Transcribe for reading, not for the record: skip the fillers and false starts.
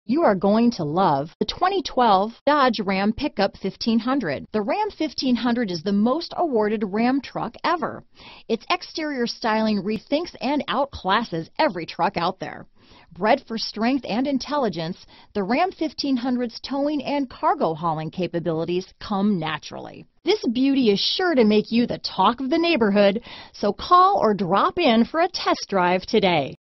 You are going to love the 2012 Dodge Ram Pickup 1500. The Ram 1500 is the most awarded Ram truck ever. Its exterior styling rethinks and outclasses every truck out there. Bred for strength and intelligence, the Ram 1500's towing and cargo hauling capabilities come naturally. This beauty is sure to make you the talk of the neighborhood, so call or drop in for a test drive today.